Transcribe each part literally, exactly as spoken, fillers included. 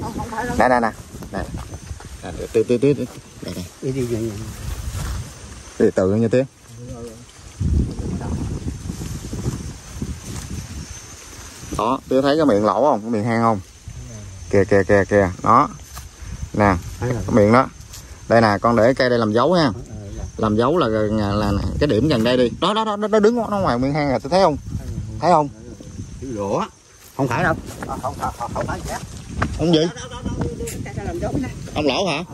Nè nè nè. Nè. Từ từ từ từ. Đây đây. Đi đi đi. Từ từ như thế. Đó, tôi thấy cái miệng lỗ không? Cái miệng hang không? Kìa kìa kìa kìa, đó. Nè, cái miệng đó. Đây nè, con để cây đây làm dấu ha. Làm dấu là là, là, là cái điểm gần đây đi. Đó đó đó, nó đứng nó ngoài miệng hang rồi, tôi thấy không? Thấy không? Lửa. Không phải đâu. Không không không không phải vậy. Ông gì? Ông lỗ hả?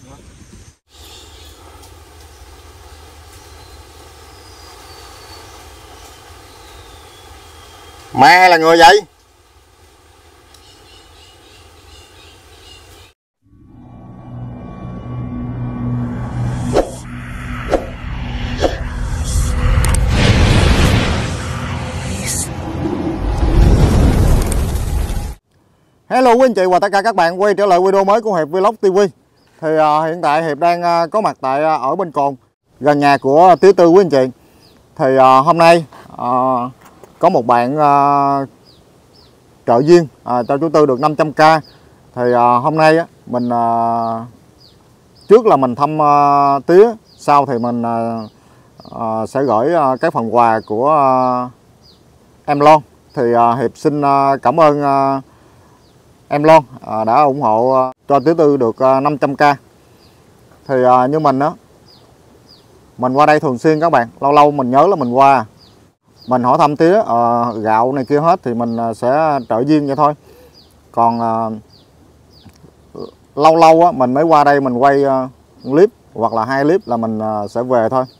Ma là người vậy? Hello quý anh chị và tất cả các bạn quay trở lại video mới của Hiệp Vlog ti vi. Thì uh, hiện tại Hiệp đang uh, có mặt tại uh, ở bên Cồn, gần nhà của Tía Tư quý anh chị. Thì uh, hôm nay uh, có một bạn uh, trợ duyên uh, cho chú Tư được năm trăm k. Thì uh, hôm nay uh, mình uh, trước là mình thăm uh, Tía, sau thì mình uh, uh, sẽ gửi uh, cái phần quà của uh, em Lon. Thì uh, Hiệp xin uh, cảm ơn uh, em Lon uh, đã ủng hộ uh, cho Tía Tư được uh, năm trăm k. Thì uh, như mình đó, mình qua đây thường xuyên các bạn, lâu lâu mình nhớ là mình qua, mình hỏi thăm Tía uh, gạo này kia hết thì mình uh, sẽ trợ duyên vậy thôi. Còn uh, lâu lâu á, mình mới qua đây mình quay uh, clip hoặc là hai clip là mình uh, sẽ về thôi.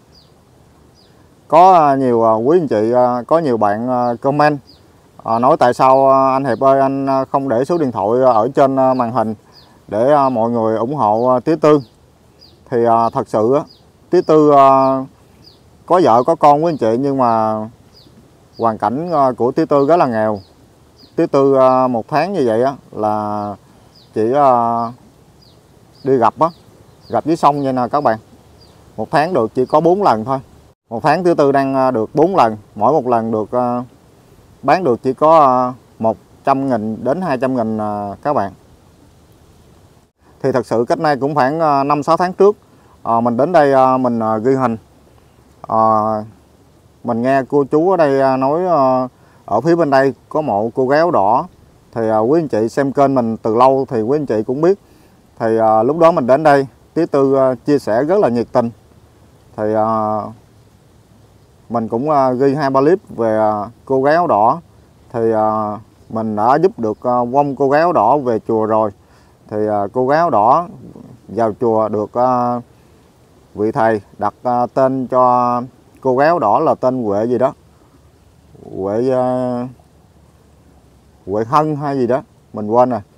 Có uh, nhiều uh, quý anh chị, uh, có nhiều bạn uh, comment uh, nói tại sao uh, anh Hiệp ơi, anh uh, không để số điện thoại ở trên uh, màn hình để uh, mọi người ủng hộ uh, Tía Tư. Thì uh, thật sự uh, Tía Tư uh, có vợ có con với anh chị, nhưng mà hoàn cảnh uh, của Tía Tư rất là nghèo. Tía Tư uh, một tháng như vậy á là chỉ uh, đi gặp á, gặp dưới sông vậy nè các bạn, một tháng được chỉ có bốn lần thôi. Một tháng Tía Tư đang uh, được bốn lần, mỗi một lần được uh, bán được chỉ có uh, một trăm nghìn đến hai trăm nghìn uh, các bạn. Thì thật sự cách nay cũng khoảng uh, năm sáu tháng trước uh, mình đến đây uh, mình uh, ghi hình. Uh, mình nghe cô chú ở đây uh, nói uh, ở phía bên đây có mộ cô gái áo đỏ. Thì uh, quý anh chị xem kênh mình từ lâu thì quý anh chị cũng biết. Thì uh, lúc đó mình đến đây, Tía Tư uh, chia sẻ rất là nhiệt tình. Thì uh, mình cũng uh, ghi hai ba clip về uh, cô gái áo đỏ. Thì uh, mình đã giúp được uh, vong cô gái áo đỏ về chùa rồi. Thì uh, cô gái áo đỏ vào chùa được uh, vị thầy đặt uh, tên cho cô gái áo đỏ là tên Huệ gì đó, Huệ uh, Huệ Hân hay gì đó, mình quên rồi.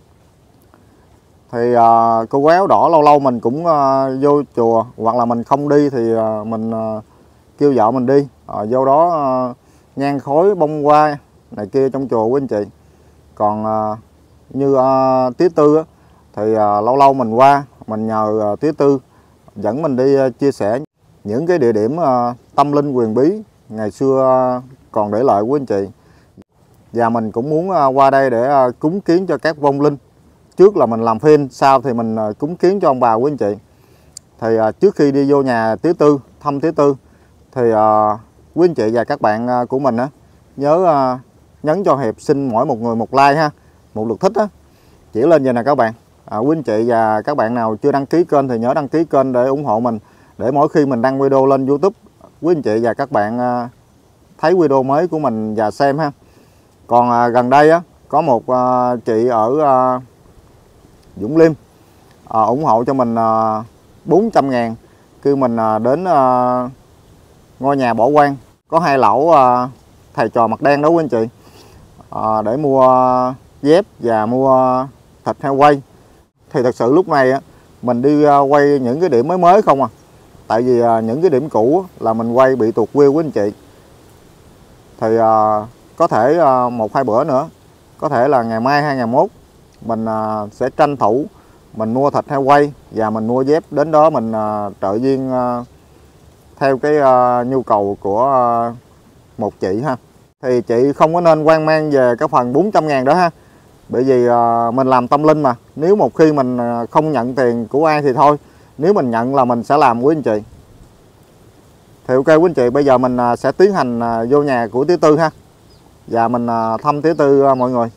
Thì uh, cô gái áo đỏ lâu lâu mình cũng uh, vô chùa, hoặc là mình không đi thì uh, mình uh, kêu vợ mình đi, uh, vô đó uh, nhang khói bông hoa này kia trong chùa của anh chị. Còn uh, như uh, Tía Tư á, thì uh, lâu lâu mình qua, mình nhờ uh, Tía Tư dẫn mình đi uh, chia sẻ những cái địa điểm uh, tâm linh huyền bí ngày xưa uh, còn để lại của anh chị. Và mình cũng muốn uh, qua đây để uh, cúng kiến cho các vong linh. Trước là mình làm phim, sau thì mình uh, cúng kiến cho ông bà của anh chị. Thì uh, trước khi đi vô nhà Tía Tư, thăm Tía Tư, thì uh, quý anh chị và các bạn uh, của mình uh, nhớ uh, nhấn cho Hiệp xin mỗi một người một like ha, một lượt thích á, chỉ lên vậy nè các bạn. À, quý anh chị và các bạn nào chưa đăng ký kênh thì nhớ đăng ký kênh để ủng hộ mình, để mỗi khi mình đăng video lên YouTube, quý anh chị và các bạn uh, thấy video mới của mình và xem ha. Còn uh, gần đây á, có một uh, chị ở uh, Dũng Liêm uh, ủng hộ cho mình uh, bốn trăm ngàn khi mình uh, đến uh, ngôi nhà bỏ hoang, có hai lão uh, thầy trò mặt đen đó quý anh chị, uh, để mua uh, dép và mua uh, thịt heo quay. Thì thật sự lúc này á, mình đi uh, quay những cái điểm mới mới không à. Tại vì uh, những cái điểm cũ là mình quay bị tuột view quý anh chị. Thì uh, có thể uh, một hai bữa nữa, có thể là ngày mai hay ngày mốt, mình uh, sẽ tranh thủ mình mua thịt heo quay và mình mua dép đến đó mình uh, trợ duyên uh, theo cái uh, nhu cầu của uh, một chị ha. Thì chị không có nên hoang mang về cái phần bốn trăm ngàn đó ha. Bởi vì à, mình làm tâm linh mà. Nếu một khi mình không nhận tiền của ai thì thôi. Nếu mình nhận là mình sẽ làm quý anh chị. Thì ok quý anh chị, bây giờ mình sẽ tiến hành vô nhà của Tía Tư ha. Và mình thăm Tía Tư mọi người.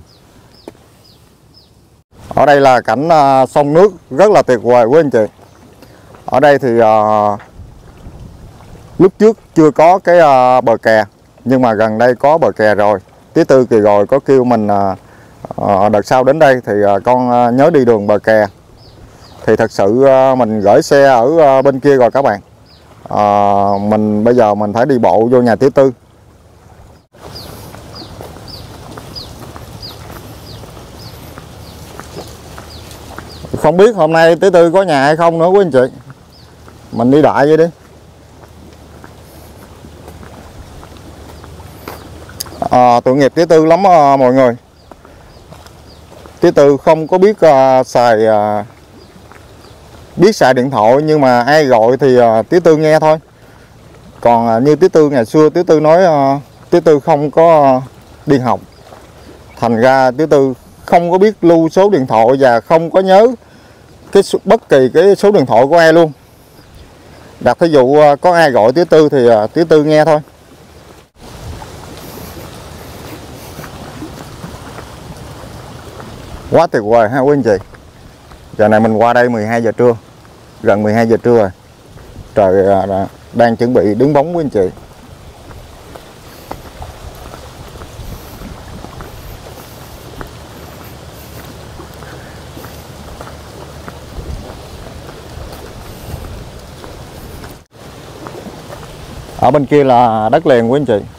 Ở đây là cảnh sông nước rất là tuyệt vời quý anh chị. Ở đây thì uh, lúc trước chưa có cái uh, bờ kè, nhưng mà gần đây có bờ kè rồi. Tía Tư kỳ rồi có kêu mình uh, uh, đợt sau đến đây thì uh, con uh, nhớ đi đường bờ kè. Thì thật sự uh, mình gửi xe ở uh, bên kia rồi các bạn. Uh, mình bây giờ mình phải đi bộ vô nhà Tía Tư. Không biết hôm nay Tía Tư có nhà hay không nữa quý anh chị. Mình đi đại vậy đi. À, tội nghiệp Tía Tư lắm à, mọi người. Tía Tư không có biết à, xài à, biết xài điện thoại, nhưng mà ai gọi thì à, Tía Tư nghe thôi. Còn à, như Tía Tư ngày xưa Tía Tư nói à, Tía Tư không có à, đi học, thành ra Tía Tư không có biết lưu số điện thoại và không có nhớ cái bất kỳ cái số điện thoại của ai luôn. Đặt ví dụ có ai gọi Tía Tư thì Tía Tư nghe thôi. Quá tuyệt vời ha quý anh chị. Giờ này mình qua đây mười hai giờ trưa, gần mười hai giờ trưa rồi. Trời đang chuẩn bị đứng bóng quý anh chị. Ở bên kia là đất liền quý anh chị.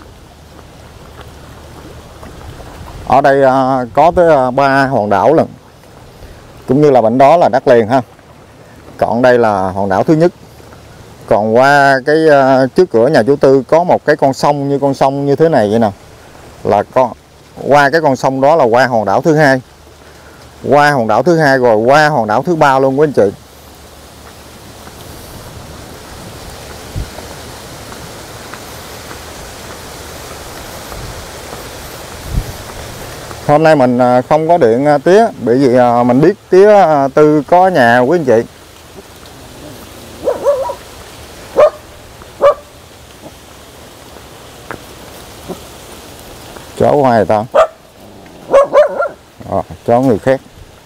Ở đây có tới ba hòn đảo lần, cũng như là bên đó là đất liền ha. Còn đây là hòn đảo thứ nhất. Còn qua cái trước cửa nhà chú Tư có một cái con sông như con sông như thế này vậy nè, là có qua cái con sông đó là qua hòn đảo thứ hai. Qua hòn đảo thứ hai rồi qua hòn đảo thứ ba luôn quý anh chị. Hôm nay mình không có điện Tía, bởi vì mình biết Tía Tư có nhà quý anh chị. Chó của ai vậy ta? À, chó người khác.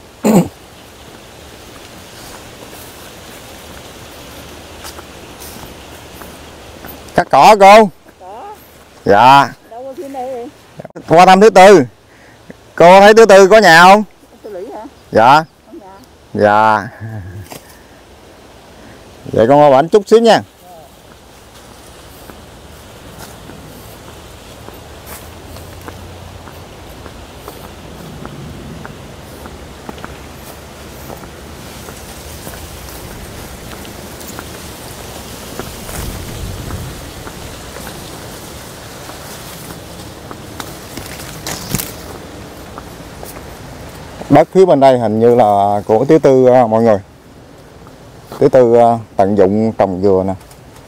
Cắt cỏ cô? Có. Dạ. Đâu có trên đây? Qua thăm Tía Tư. Cô thấy Tía Tư có nhà không? Tư Lý hả? Dạ. Không nhà. Dạ. Vậy con qua bển chút xíu nha. Đất phía bên đây hình như là của Tía Tư mọi người. Tía Tư tận dụng trồng dừa nè.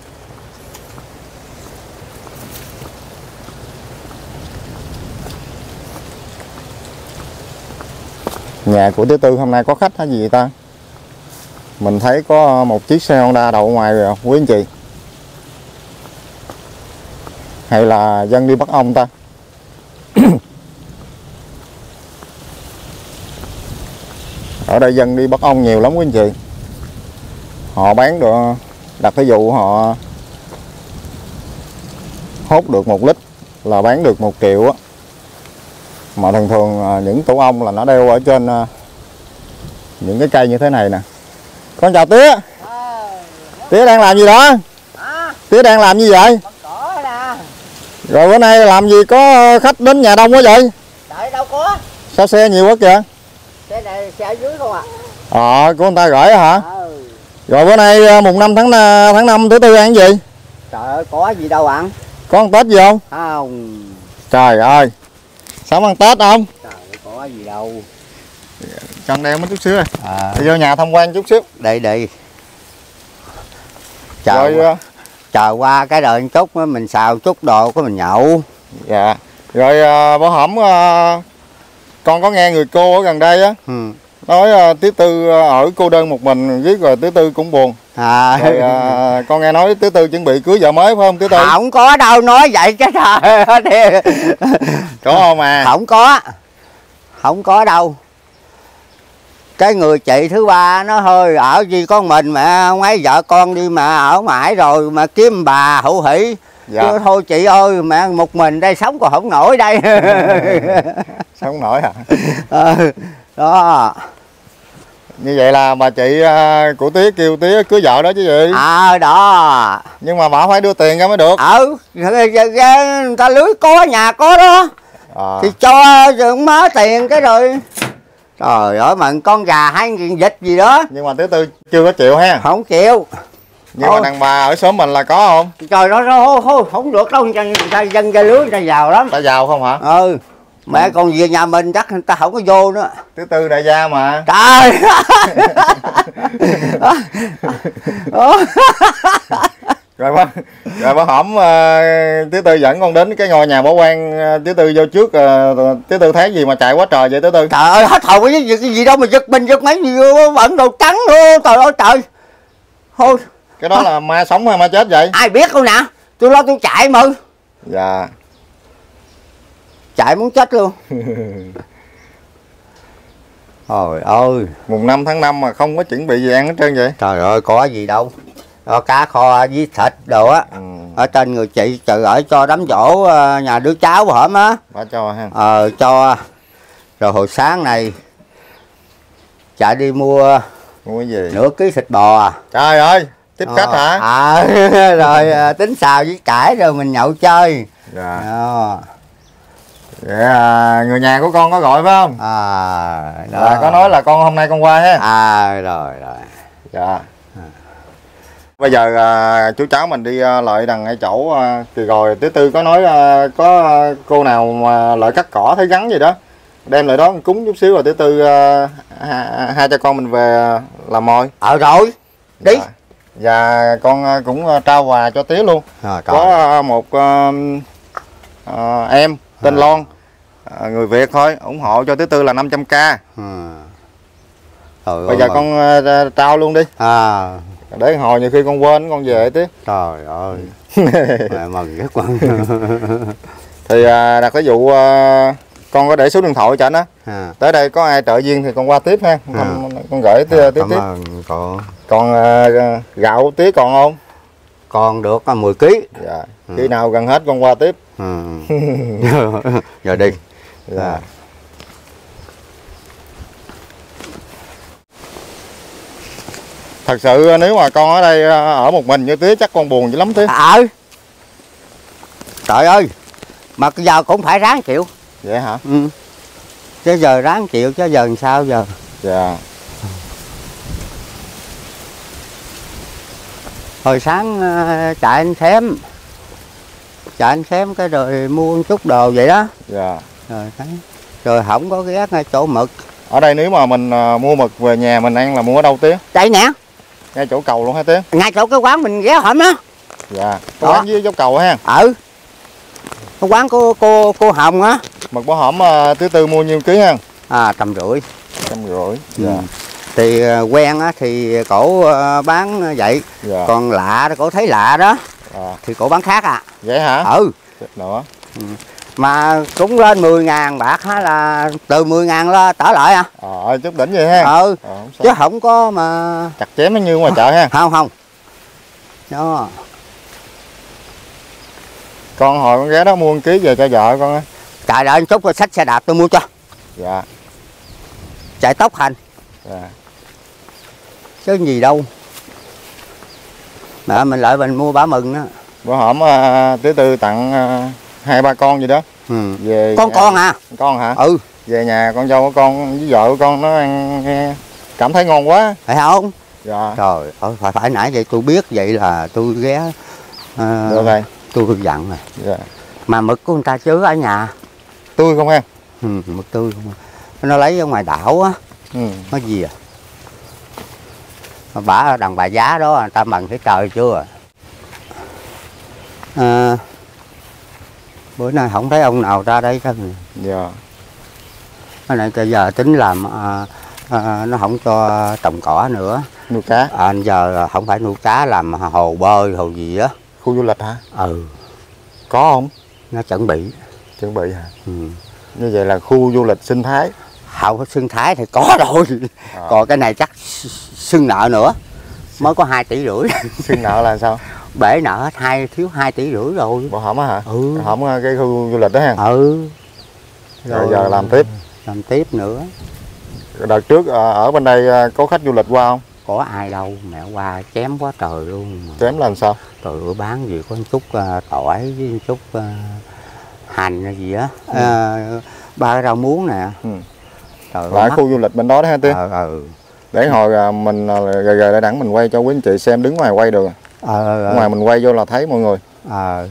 Nhà của Tía Tư hôm nay có khách hay gì vậy ta? Mình thấy có một chiếc xe Honda đậu ngoài rồi quý anh chị. Hay là dân đi bắt ong ta? Ở đây dân đi bắt ong nhiều lắm quý anh chị. Họ bán được, đặt ví dụ họ hốt được một lít là bán được một triệu á. Mà thường thường những tổ ong là nó đeo ở trên những cái cây như thế này nè. Con chào Tía. Tía đang làm gì đó? Tía đang làm gì vậy? Rồi bữa nay làm gì có khách đến nhà đông quá vậy? Đợi đâu có. Sao xe nhiều quá kìa? Xe này xe ở dưới không à? Ờ, của người ta gửi hả? Ừ. Rồi bữa nay mùng năm tháng tháng năm Tía Tư ăn gì? Trời ơi, có gì đâu ăn. Có ăn Tết gì không? Không. Trời ơi. Sắm ăn Tết không? Trời ơi, có gì đâu. Chân đeo mấy chút xíu rồi. À. Đi vô nhà tham quan chút xíu. Đây đi. Chờ Rồi qua, chờ qua cái đời chút mình xào chút đồ của mình nhậu. Dạ. Rồi uh, bữa hổm uh, con có nghe người cô ở gần đây á, ừ. nói uh, Tía Tư ở cô đơn một mình riết rồi Tía Tư cũng buồn. À. Rồi, uh, con nghe nói Tía Tư chuẩn bị cưới vợ mới phải không Tía Tư? Không có đâu, nói vậy chứ trời ơi. Có không à? Không có, không có đâu. Cái người chị thứ ba nó hơi ở gì con mình mẹ không ấy, vợ con đi mà ở mãi rồi mà kiếm bà hữu hỷ. Dạ. Chứ thôi chị ơi, mẹ một mình đây sống còn không nổi đây. Sống nổi hả? Ừ, đó. Như vậy là bà chị uh, của Tía kêu Tía cưới vợ đó chứ gì? À đó. Nhưng mà bà phải đưa tiền ra mới được. Ừ, người ta lưới có nhà có đó. À. Thì cho má tiền cái rồi. Trời ơi mà con gà hai nghìn vịt gì đó. Nhưng mà Tía Tư chưa có chịu ha? Không chịu. Nhưng Thôi. mà đàn bà ở xóm mình là có không? Trời nó nó không, không được đâu, dân dân ra lưới người ta giàu lắm. Ta giàu không hả? Ừ. Mẹ còn về nhà mình chắc người ta không có vô nữa. Tía Tư đại gia mà. Trời. Rồi bác, rồi bác hổm uh, Tía Tư dẫn con đến cái ngôi nhà bảo quan, uh, Tía Tư vô trước, uh, Tía Tư thấy gì mà chạy quá trời vậy Tía Tư? Trời ơi hết hồn cái gì, cái gì đâu mà giật mình giật mấy gì bẩn đồ trắng luôn, trời ơi trời. Thôi. Cái đó là ma sống hay ma chết vậy? Ai biết không nè, tôi lo tôi chạy mà. Dạ. Chạy muốn chết luôn. Trời ơi. Mùng năm tháng năm mà không có chuẩn bị gì ăn hết trơn vậy? Trời ơi có gì đâu. Đó, cá kho với thịt đồ á. Ừ. Ở trên người chị trời ơi cho đám dỗ nhà đứa cháu hổm á. Bà cho ha. Ờ cho. Rồi hồi sáng này chạy đi mua Mua cái gì? nửa ký thịt bò. Trời ơi, tiếp Ờ, khách hả? À, rồi tính xào với cải rồi mình nhậu chơi. Dạ. Đó. Vậy à, người nhà của con có gọi phải không? À, đó. Là có nói là con hôm nay con qua ha. À rồi rồi. Dạ. Bây giờ à, chú cháu mình đi à, lại đằng ngay chỗ à, Kỳ Gồi, Tía Tư có nói à, có à, cô nào mà lại cắt cỏ thấy gắn gì đó đem lại đó cúng chút xíu rồi Tía Tư à, hai, hai cha con mình về làm mồi. Ờ rồi. Đi. Dạ. Và con à, cũng à, trao quà cho Tía luôn. À, Có à, một à, à, em tên à. Lon, à, người Việt thôi, ủng hộ cho Tía Tư là năm trăm k. À. Bây giờ con à, trao luôn đi. À. Để hồi nhiều khi con quên con về Tía. Trời ơi. Mẹ mừng rất mừng. Thì à, đặt cái vụ à, con có để số điện thoại cho anh á. À. Tới đây có ai trợ duyên thì con qua tiếp ha. À. Con, con gửi Tía, à, Tía tiếp. Còn còn à, gạo Tía còn không? Còn được mười ký. Dạ. Ừ. Khi nào gần hết con qua tiếp. Ừ. Giờ đi. Dạ. À. Thật sự nếu mà con ở đây ở một mình như Tía chắc con buồn dữ lắm Tía. Ờ. À, trời ơi. Mà giờ cũng phải ráng chịu. Vậy hả? Ừ. Chứ giờ ráng chịu chứ giờ làm sao giờ. Dạ. Hồi sáng chạy anh xém. Chạy anh xém cái rồi mua một chút đồ vậy đó. Dạ. Rồi thấy. Rồi không có ghé ngay chỗ mực. Ở đây nếu mà mình mua mực về nhà mình ăn là mua ở đâu Tía? Đây nè. Ngay chỗ cầu luôn hả Tía? Ngay chỗ cái quán mình ghé hổm á. Dạ. Có quán dưới dốc cầu ha. Ừ. Cái quán của cô cô Hồng á. Mực bó hổm uh, Tía Tư mua nhiêu ký ha? À tầm rưỡi. Tầm rưỡi. Dạ. Ừ. Thì uh, quen á thì cổ uh, bán vậy. Dạ. Còn lạ cổ thấy lạ đó. À. Thì cổ bán khác à. Vậy hả? Ừ. Nữa. Ừ. Mà cũng lên mười ngàn bạc ha, là từ mười ngàn lo trở lại à. Ờ chút đỉnh vậy ha. Ừ. À, không chứ không có mà chặt chém nó như ngoài chợ ha. Không không. Đó. Con hồi con ghé đó mua một ký về cho vợ con á. Trời đợi một chút rồi xách xe đạp tôi mua cho. Dạ. Chạy tốc hành. Dạ. Chứ gì đâu. Mẹ mình lại mình mua bả mừng đó. Bữa hổm uh, Tía Tư tặng uh, hai ba con gì đó. Ừ. Về con nhà... con à? Con hả? Ừ. Về nhà con dâu của con với vợ của con nó ăn nghe cảm thấy ngon quá. Phải không? Dạ. Trời ơi phải phải nãy vậy tôi biết vậy là tôi ghé. Uh, được rồi. Tôi được dặn rồi. Dạ. Mà mực của người ta chứa ở nhà. Tươi không em? Ừ, mực tươi không. Nó lấy ở ngoài đảo á. Ừ. Nó gì à? Bả ở đằng Bà Giá đó người ta mần thấy trời chưa. À, bữa nay không thấy ông nào ra đây hết. Dạ. Cái này bây giờ tính làm à, à, nó không cho trồng cỏ nữa. Nuôi cá. À, giờ không phải nuôi cá, làm hồ bơi hồ gì á. Khu du lịch hả? Ừ. Có không? Nó chuẩn bị. Chuẩn bị hả? Ừ. Như vậy là khu du lịch sinh thái. Không có sinh thái thì có rồi. À. Còn cái này chắc xưng nợ nữa. Mới có hai tỷ rưỡi. Xưng nợ là sao? Bể nợ hết hai thiếu hai tỷ rưỡi rồi. Bộ hổm á hả? Ừ. Hổm cái khu du lịch đó ha. Ừ. Rồi, rồi giờ làm tiếp. Làm tiếp nữa. Đợt trước ở bên đây có khách du lịch qua không? Có ai đâu, mẹ qua chém quá trời luôn. Chém là làm sao? Trời ơi, bán gì có một chút uh, tỏi với một chút uh, hành hay gì á. Ừ. Uh, ba cái rau muống nè. Ừ. Trời là khu du lịch bên đó đó ha Tiến? Ờ, ờ. Để hồi mình gờ gờ lại đẳng mình quay cho quý anh chị xem, đứng ngoài quay được. Ờ, ờ. Ngoài mình quay vô là thấy mọi người. Ờ.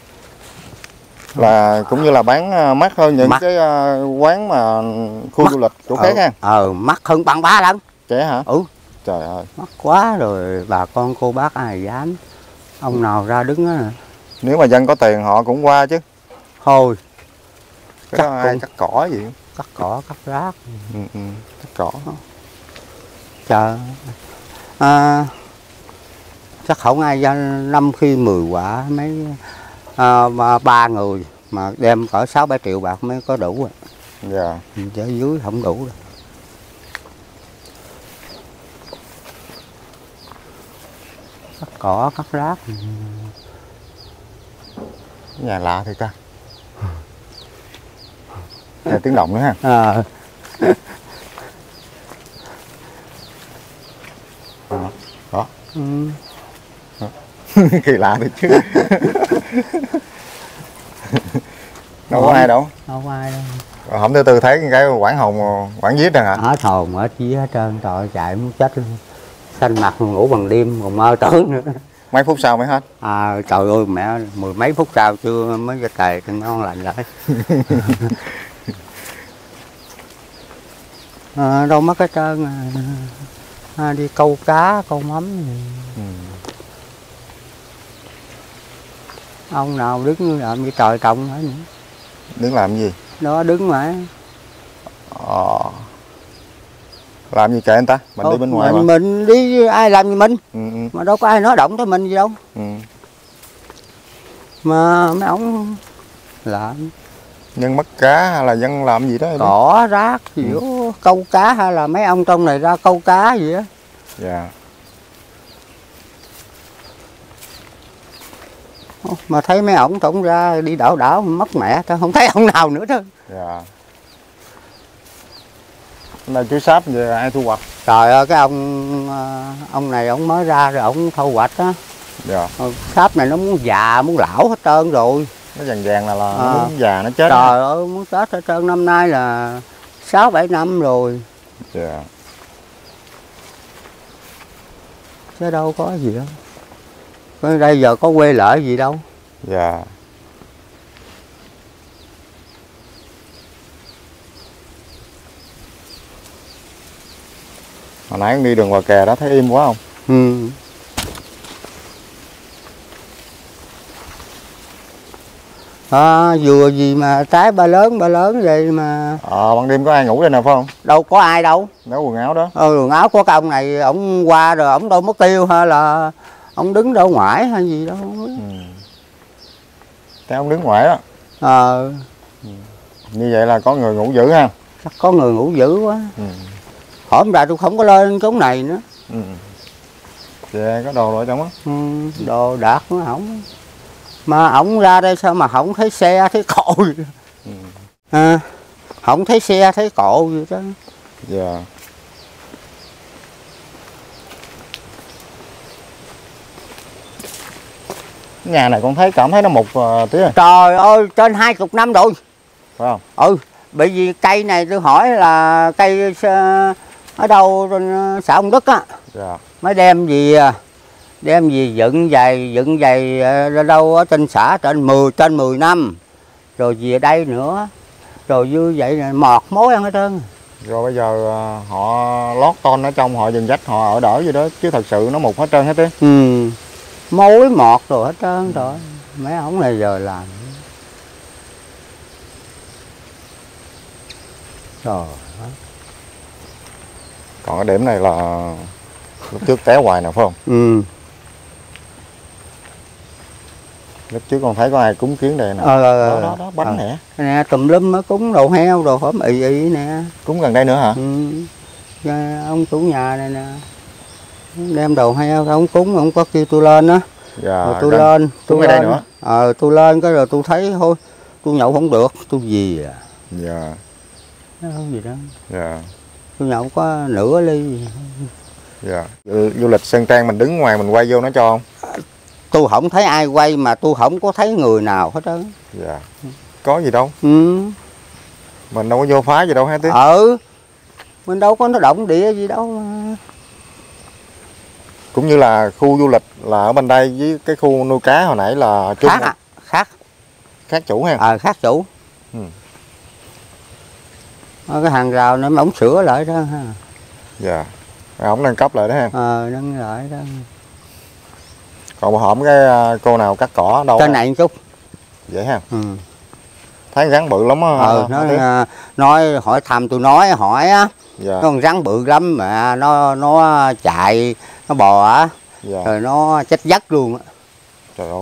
Là cũng như là bán mắc hơn những mắc. cái quán mà khu mắc. Du lịch chỗ khác ha. Ờ, mắc hơn bằng ba lần. Trẻ hả? Ừ. Trời ơi. Mắc quá rồi, bà con cô bác ai dám. Ông nào ra đứng á. Nếu mà dân có tiền họ cũng qua chứ. Thôi. Cái cắt đó ai cắt cỏ gì? Cắt cỏ, cắt rác. Ừ, ừ, cắt cỏ. Trời. À, chắc không ai ra năm khi mười quả mấy à, ba người mà đem cỡ sáu bảy triệu bạc mới có đủ rồi. Dạ. Chứ dưới không đủ đâu. Cắt cỏ, cắt rác. Nhà lạ thì ta. Nghe tiếng động nữa ha. À. Đó. Ừ. Kỳ lạ thật chứ. Đâu có ai đâu. Đâu có ai đâu. Rồi không từ từ thấy cái quảng hồn quảng viết rằng hả? Hết hồn hết vía hết trơn, trời chạy muốn chết luôn. Xanh mặt ngủ bằng đêm còn mơ tưởng nữa. Mấy phút sau mới hết. À trời ơi mẹ, mười mấy phút sau chưa mới ra cày thì ngon lành lại. À, đâu mất hết trơn à. À, đi câu cá câu mắm. Ừ. Ông nào đứng làm như trời trồng hết nữa. Đứng làm gì? Đó đứng mà. Ờ. Làm gì kệ anh ta? Mình Ô, đi bên ngoài mình, mà. Mình đi ai làm gì mình. Ừ, ừ. Mà đâu có ai nói động tới mình gì đâu. Ừ. Mà mấy ông làm. Nhân bắt cá hay là dân làm gì đó? Cỏ rác gì đó, ừ. Câu cá hay là mấy ông trong này ra câu cá gì á. Dạ. Mà thấy mấy ổng tổng ra đi đảo đảo mất mẹ, tao không thấy ông nào nữa thôi. Dạ. Là chú sáp về ai thu hoạch? Trời ơi cái ông ông này ông mới ra rồi ông thu hoạch á. Dạ. Sáp này nó muốn già muốn lão hết trơn rồi. Nó vàng vàng là, là à. Nó muốn già nó chết. Trời ơi muốn chết hết trơn, năm nay là sáu bảy năm rồi. Dạ. Chứ đâu có gì đâu. Cái đây giờ có quê lợi gì đâu. Dạ. Hồi nãy đi đường ngoài kè đó thấy im quá không? Ừ. À, dừa gì mà trái ba lớn ba lớn vậy mà. Ờ, ban đêm có ai ngủ đây nè phải không? Đâu có ai đâu. Nấu quần áo đó. Ờ, quần áo của cái ông này, ổng qua rồi ổng đâu mất tiêu hay là ông đứng đâu ngoài hay gì đâu. Ừ. Thế ông đứng ngoài đó. Ờ. Ừ. Như vậy là có người ngủ dữ ha? Chắc có người ngủ dữ quá. Ừ. Hôm ra tôi không có lên chỗ này nữa. Ừ. Vậy có đồ rồi trong á? Ừ, đồ đạc nó hỏng. Mà ổng ra đây sao mà không thấy xe thấy cộ gì. Ừ. À, không thấy xe thấy cộ gì đó. Dạ. Nhà này con thấy cảm thấy nó mục uh, tí rồi. Trời ơi trên hai chục năm rồi. Phải không? Ừ, bởi vì cây này tôi hỏi là cây ở đâu trên xã Ông Đức á. Dạ. Mới đem gì đem gì dựng dày dựng dày ra đâu ở trên xã trên mười trên mười năm. Rồi về đây nữa. Rồi như vậy là mọt mối ăn hết trơn. Rồi bây giờ uh, họ lót ton ở trong, họ dừng dách họ ở đỡ gì đó chứ thật sự nó mục hết trơn hết á. Ừ. Mối mọt rồi hết trơn rồi. Mấy ổng này giờ làm. Rồi. Còn cái điểm này là lúc trước té hoài nè phải không? Ừ. Lúc trước con thấy có ai cúng kiến đây nè. Ờ, ờ, đó, đó, đó, bánh ờ. nè. Nè, tùm lum á, cúng đầu heo, đồ hổm ị ị nè. Cúng gần đây nữa hả? Ừ. Ông chủ nhà này nè. Đem đầu heo, ông cúng, ông có kêu tôi lên á. Dạ, rồi tôi gần, lên. Tôi lên đây nữa. Ờ, tôi lên, cái rồi tôi thấy thôi. Tôi nhậu không được, tôi gì à. Dạ. Nó không gì đó. Dạ. Tôi nhậu có nửa ly. Dạ. Du, du lịch Sơn Trang mình đứng ngoài mình quay vô nó cho không? Tôi không thấy ai quay mà tôi không có thấy người nào hết trơn. Dạ. Có gì đâu. Ừ. Mình đâu có vô phá gì đâu hả Tí? Ừ. Mình đâu có nó động địa gì đâu mà. Cũng như là khu du lịch là ở bên đây với cái khu nuôi cá hồi nãy là chung Khác à? Khác. Khác chủ ha? Ờ, khác chủ. Ừ. Cái hàng rào này mà ổng sửa lại đó ha. Dạ. Ổng nâng cấp lại đó ha? Ờ, nâng lại đó. Còn một hổm cái cô nào cắt cỏ đâu? Trên này một chút. Vậy ha? Ừ. Thấy rắn bự lắm á. Ờ, nó nói hỏi thăm tôi nói hỏi á. Dạ. Nó con rắn bự lắm mà nó nó chạy, nó bò á. Dạ. Rồi nó chết giấc luôn á. Trời ơi.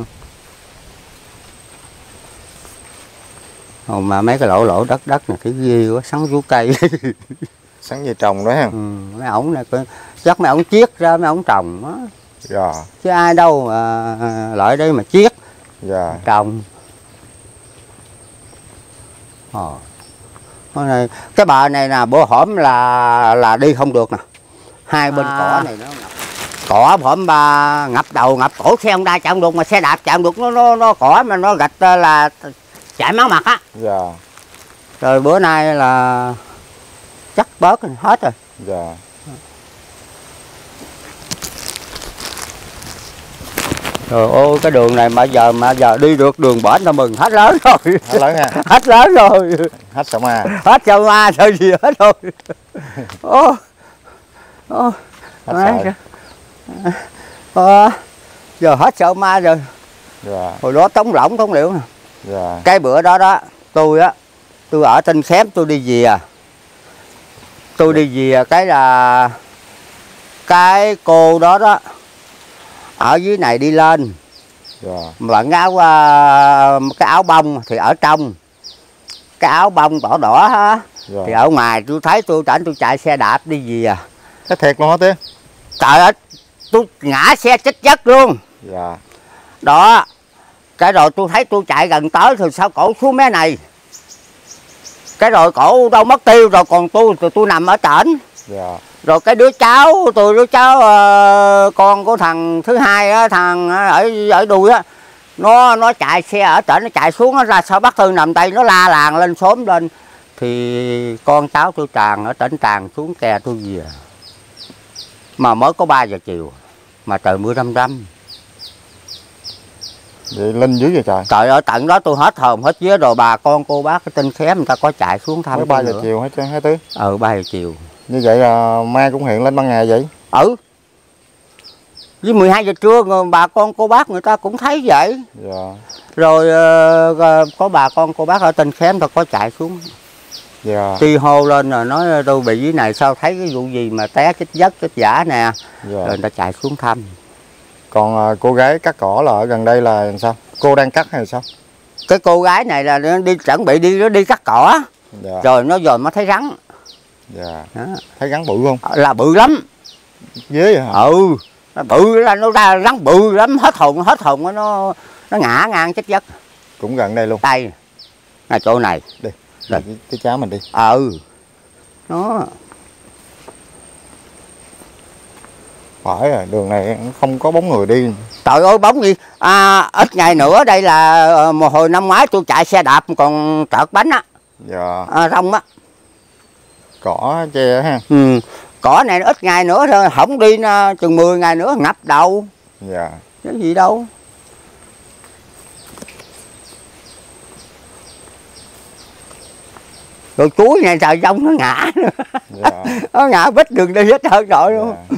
Ừ. Mà mấy cái lỗ lỗ đất đất này cái ghê quá, sắn rú cây. Sắn dây trồng đó ha. Ừ, mấy ổng này chắc mấy ổng chiết ra mấy ổng trồng á. Dạ. Chứ ai đâu mà lại đây mà chiết. Dạ. Trồng. Ờ. Này, cái bờ này nè bữa hổm là là đi không được nè. Hai bên à. Cỏ này nó ngập. Cỏ hổm ba ngập đầu ngập cổ, xe không đa chạm được mà xe đạp chạm được, nó nó, nó cỏ mà nó gạch là chảy máu mặt á. Dạ. Rồi bữa nay là chắc bớt hết rồi. Dạ. Trời ơi, cái đường này mà giờ mà giờ đi được đường bển là mừng hết lớn rồi. Hết lớn ha. Hết lớn rồi. Hết sợ ma. Hết sợ ma sợ gì hết rồi. Ô. Ô. Hết sợ. Ờ, giờ hết sợ ma rồi. Dạ. Hồi đó trống lỏng trống liễu nè. Dạ. Cái bữa đó đó, tôi á, tôi ở Tinh Khém tôi đi về. Tôi đi về cái là cái cô đó đó ở dưới này đi lên. Dạ. Mà cái áo cái áo bông thì ở trong, cái áo bông đỏ đỏ á. Dạ. Thì ở ngoài tôi thấy tôi tỉnh tôi chạy xe đạp đi về. Cái thiệt luôn hả Tí? Trời ơi, tôi ngã xe chết giấc luôn. Dạ. Đó, cái rồi tôi thấy tôi chạy gần tới thì sao cổ xuống mé này. Cái rồi cổ đâu mất tiêu rồi, còn tôi tôi, tôi nằm ở trển. Dạ. Rồi cái đứa cháu tôi đứa cháu uh, con của thằng thứ hai á, thằng ở ở đuôi á, nó nó chạy xe ở trển, nó chạy xuống nó ra sau Bắc Thư nằm đây, nó la làng lên xóm lên thì con cháu tôi tràn ở trển tràn xuống kè tôi về. Mà mới có ba giờ chiều mà trời mưa râm râm. Vậy linh dữ vậy trời. Trời ơi, tận đó tôi hết hồn hết vía rồi, bà con cô bác cái Tinh Khém người ta có chạy xuống thăm. Mới ba giờ chiều hết trơn hả Tí? Ừ, ba giờ chiều. Như vậy là ma cũng hiện lên ban ngày vậy? Ừ. Với mười hai giờ trưa bà con cô bác người ta cũng thấy vậy. Dạ. Rồi uh, có bà con cô bác ở Tinh Khém ta có chạy xuống. Dạ. Tuy hô lên rồi nói tôi bị dưới này sao thấy cái vụ gì mà té chết giấc chết giả nè. Dạ. Rồi người ta chạy xuống thăm. Còn uh, cô gái cắt cỏ là ở gần đây là làm sao? Cô đang cắt hay sao? Cái cô gái này là nó đi chuẩn bị đi nó đi cắt cỏ. Dạ. Rồi nó rồi mới thấy rắn. Dạ. Đó. Thấy rắn bự không? Là bự lắm. Dế vậy hả? Ừ. Nó bự là nó ra rắn bự lắm, hết hồn hết hồn nó nó ngã ngang chết giấc. Cũng gần đây luôn. Đây. Là chỗ này. Đi. Cái, cái cháu mình đi. Ừ. Nó. Phải rồi, đường này không có bóng người đi. Trời ơi bóng gì? À, ít ngày nữa đây là một hồi năm ngoái tôi chạy xe đạp còn trợt bánh á. Dạ. À, rong á. Cỏ che ha. Ừ. Cỏ này ít ngày nữa thôi, không đi chừng mười ngày nữa ngập đầu. Dạ. Cái gì đâu. Rồi chuối này trời rong nó ngã nữa. Dạ. Nó ngã bít đường đi hết trơn rồi luôn. Dạ.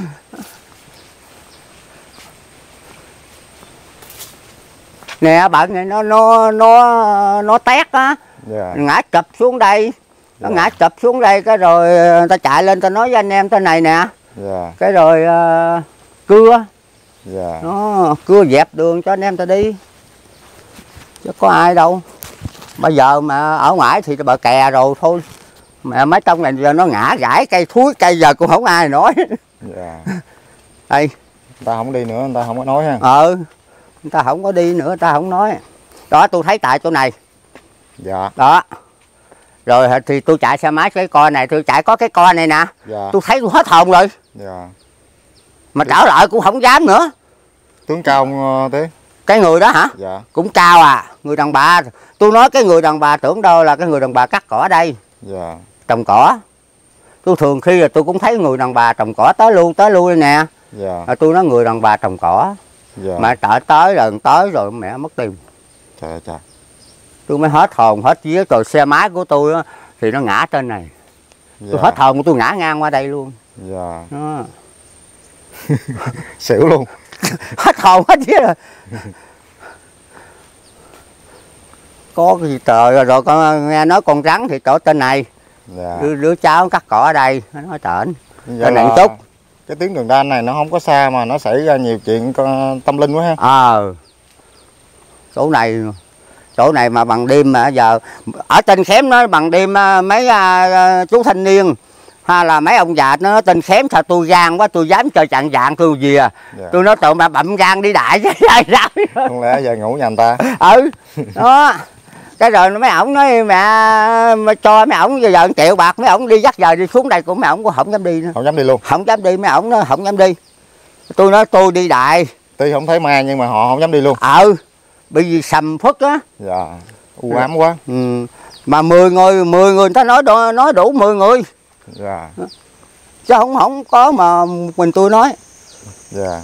Nè bạn này nó nó nó nó tét á. Dạ. Ngã chụp xuống đây. Nó dạ. ngã chụp xuống đây cái rồi người ta chạy lên ta nói với anh em thế này nè. Dạ. Cái rồi uh, cưa. Dạ. Nó cưa dẹp đường cho anh em ta đi. Chứ có ai đâu. Bây giờ mà ở ngoài thì bờ kè rồi thôi. Mà mấy trong này giờ nó ngã gãy cây thúi cây giờ cũng không ai nói. Dạ. Đây. Người ta không đi nữa, người ta không có nói ha. Ờ. Người ta không có đi nữa, người ta không nói. Đó tôi thấy tại chỗ này. Dạ. Đó. Rồi thì tôi chạy xe máy cái co này, tôi chạy có cái co này nè. Dạ. Tôi thấy tôi hết hồn rồi. Dạ. Mà trở lại cũng không dám nữa. Tướng cao không Tí? Cái người đó hả? Dạ. Cũng cao à. Người đàn bà. Tôi nói cái người đàn bà tưởng đâu là cái người đàn bà cắt cỏ đây. Dạ. Trồng cỏ. Tôi thường khi là tôi cũng thấy người đàn bà trồng cỏ tới luôn tới lui nè. Dạ. À, tôi nói người đàn bà trồng cỏ. Dạ. Mà tới tới rồi tới rồi mẹ mất tiền. Trời ơi trời. Tôi mới hết hồn hết vía rồi xe máy của tôi á, thì nó ngã trên này. Dạ. Tôi hết hồn tôi ngã ngang qua đây luôn. Dạ. Đó. Xỉu luôn. Hết hồn hết vía rồi. Có cái gì trời rồi, rồi con nghe nói con rắn thì chỗ tên này. Dạ. Đứa, đứa cháu cắt cỏ ở đây nó nói trển. Giờ Tên nặng là chút. cái tuyến đường đan này nó không có xa mà nó xảy ra nhiều chuyện con tâm linh quá ha. Ờ. Chỗ này chỗ này mà bằng đêm mà giờ ở trên Khém nó bằng đêm mấy uh, chú thanh niên hay là mấy ông già nó tên Khém sao tôi gan quá tôi dám chơi chặn dạng tôi về. Dạ. Tôi nói tụi mà bậm gan đi đại chứ sao. Không lẽ giờ ngủ nhà người ta. Ừ. Đó. Cái rồi mấy ổng nói mẹ, mẹ cho mấy ổng giờ, giờ triệu bạc mấy ổng đi dắt giờ đi xuống đây cũng mấy ổng cũng không dám đi nữa. Không dám đi luôn. Không dám đi mấy ổng nó không dám đi. Tôi nói tôi đi đại. Tuy không thấy ma nhưng mà họ không dám đi luôn. Ừ. Bởi vì sầm phức á. Dạ. U ám quá. Ừ. Mà mười người mười người người ta nói đủ, nói đủ mười người. Dạ. Chứ không không có mà mình tôi nói. Dạ.